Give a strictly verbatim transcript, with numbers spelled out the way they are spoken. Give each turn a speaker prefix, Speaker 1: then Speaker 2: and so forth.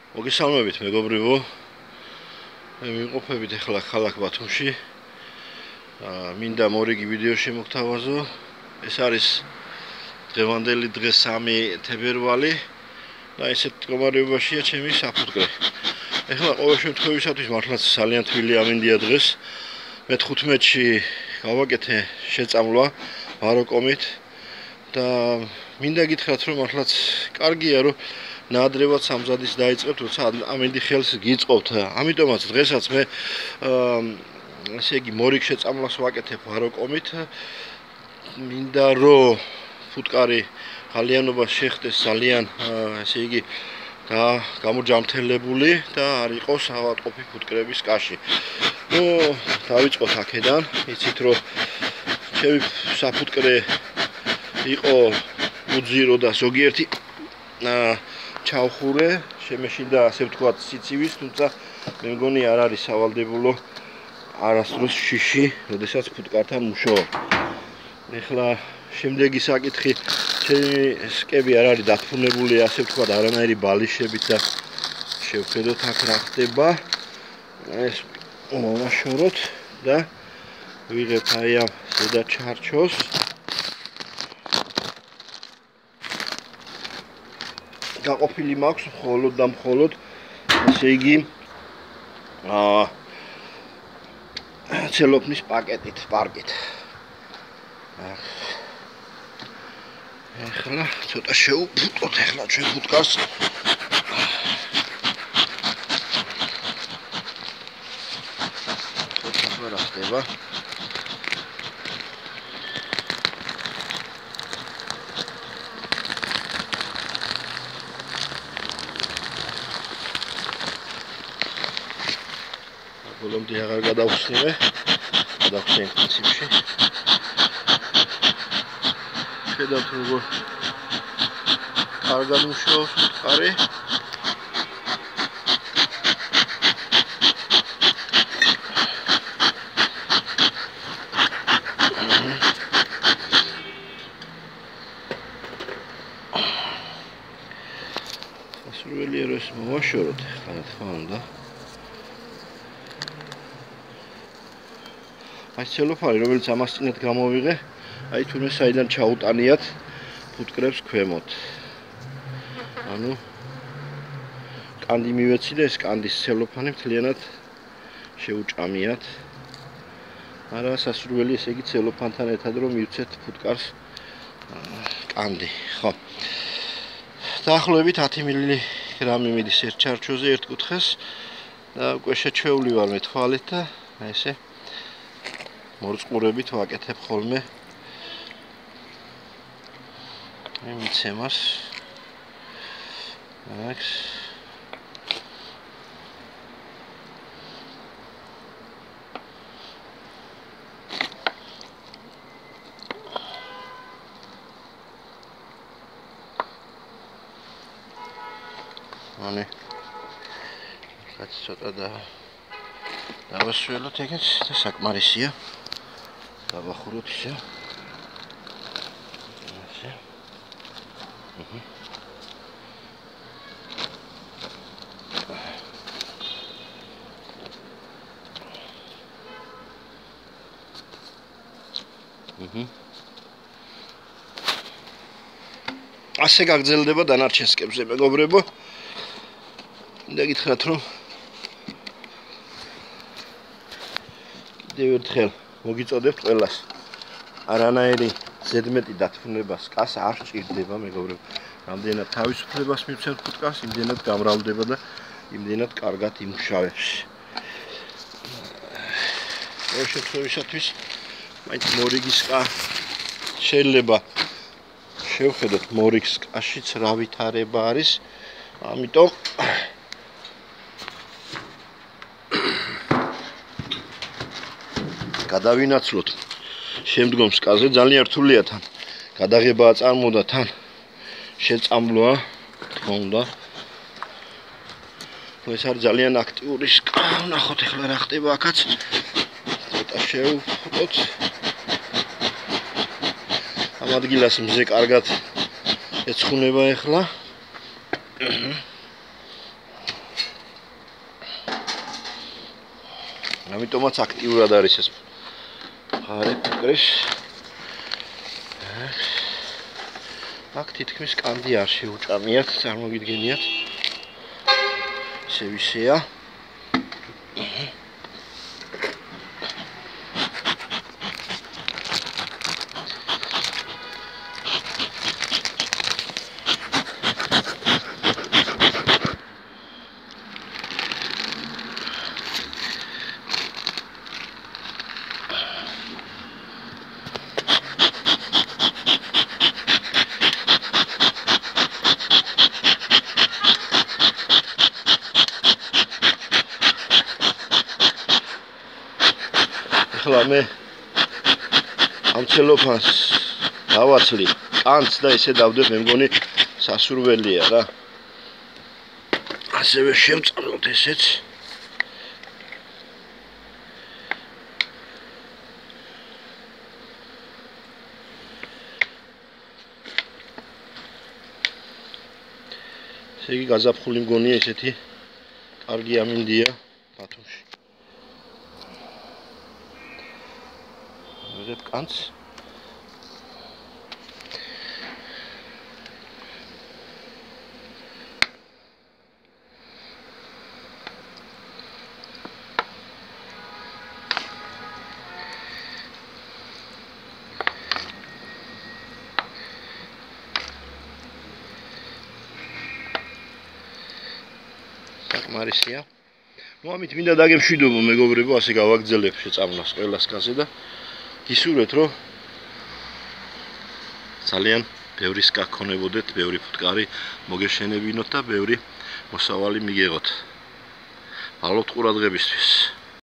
Speaker 1: მოგესალმებით მეგობრებო. მე ვიმყოფებით ახლა ქალაქ ბათუმში. აა მინდა მორიგი ვიდეო შემოგთავაზო. ეს არის დღევანდელი დღე სამი თებერვალი და ესეთ მდგომარეობაშია ჩემი საფუტკრე. ახლა ყოველ შემთხვევისათვის მართლაც ძალიან თბილი ამინდია დღეს. მეთხუთმეტში გავაკეთე შეწამლვა ვაროკომით და მინდა გითხრათ რომ მართლაც კარგია რომ ნაადრევად სამზადის დაიწყებთ, როცა ამინდი ხელს გიწყობთ. ამიტომაც დღესაც მე ესე იგი მორიგ შეწამლას ვაკეთებ ვაროკომით. მინდა რომ ფუტკარი ღალიანობას შეხვდეს ძალიან ესე იგი და გამოჯამთელებული და არ იყოს ავადმყოფი ფუტკრების კაში. ნუ დავიწყოთ აქედან, იცით რომ ჩემი საფუტკრე იყო უძირო და ზოგიერთი ჩავხურე, შემეშინდა ასე ვთქვათ სიცივის, თუმცა მე მგონი არ არის სავალდებულო არასდროს შიში, როდესაც ფუტკართან მუშაობ. ეხლა შემდეგი საკითხი, ჩემი სკები არ არის დათფუნებული, ასე ვთქვათ, არანაირი ბალიშებით და შევხედოთ აქ რა ხდება. ეს მოვაშოროთ და ვიღებ აი ამ ზედა ჩარჩოს. გაყოფილი მაქვს მხოლოდ და მხოლოდ ესე იგი აა ცელოფნის პაკეტით, პარკით. ეხლა ცოტა შევფუტოთ ეხლა ჩვენ ფუტკარს. ცოტა რა ხდება? ბოლომდე აღარ გადავხსნე, გადავხსნე პრინციპში. ხედავთ როგორ კარგად მუშაობს ფუტკარი. სასურველია რომ ეს მოვაშოროთ ახლა რა თქმა უნდა. აი ცელოფანი რომელიც ამას წინათ გამოვიღე, აი თუნდაც საიდან ჩაუტანიათ ფუტკრებს ქვემოთ. ანუ კანდი მივეცი და ეს კანდის ცელოფანი მთლიანად შეუჭამიათ. არა სასურველი ესე იგი ცელოფანთან ერთად რომ მივცეთ ფუტკარს კანდი, ხო. დაახლოებით ათი მილიგრამი მიდის ერთ ჩარჩოზე ერთ კუთხეს და უკვე შეჩვეული ვარ მე თვალით და ესე მორწყურებით ვაკეთებ ხოლმე მიცემას. აქ ანუ რაც ცოტა და დავასრულოთ ეგეც და საკმარისია. დავახუროთ ისე. ასე. აჰა. აჰა. ასე გაგრძელდება დანარჩენ სკებზე, მეგობრებო. მინდა გითხრათ რომ კიდევ ერთხელ მოგიწოდებთ ყველას. არანაირი ზედმეტი დათფუნება სკას არ სჭირდება, მეგობრებო. რამდენად თავისუფლებას მივცემთ ფუტკარს, იმდენად გამრავლდება და იმდენად კარგად იმუშავებს. ყოველ შემთხვევისათვის მაინც მორიგი სკა შეიძლება შევხედოთ მორიგ სკაშიც რა ვითარება არის. ამიტომ გადავინაცვლოთ შემდგომ სკაზე. ძალიან რთულია თან გადაღებაა წარმოდა, თან შეწამლვა თქმა უნდა. ეს არის ძალიან აქტიური სკა. ნახოთ ახლა რა ხდება აქაც. ცოტა შევფუტოთ. ამ ადგილას მზე კარგად ეცხუნება ახლა. ამიტომაც აქტიურად არის ეს მხარე ფუტკრის. აქ თითქმის კანდი არ შეუჭამიათ, წარმოგიდგენიათ. ისე ვისეა. ახლა მე ამ ცელოფანს დავაცლი კანს და ესე დავდებ, მე მგონი სასურველია რა. ასევე შევწავლოთ ესეც. ესე იგი გაზაფხული მგონია ესეთი კარგი ამინდია ბათუმში. ვიღებ კანს. საკმარისია. ნუ ამით მინდა დაგემშვიდობო მეგობრებო, ასე გავაგრძელებ შეწამლას ყველას კანზე და გისურვებთ, რომ ძალიან ბევრი სკა გქონებოდეთ, ბევრი ფუტკარი მოგეშენებინოთ და ბევრი მოსავალი მიგეღოთ. მადლობთ ყურადღებისთვის.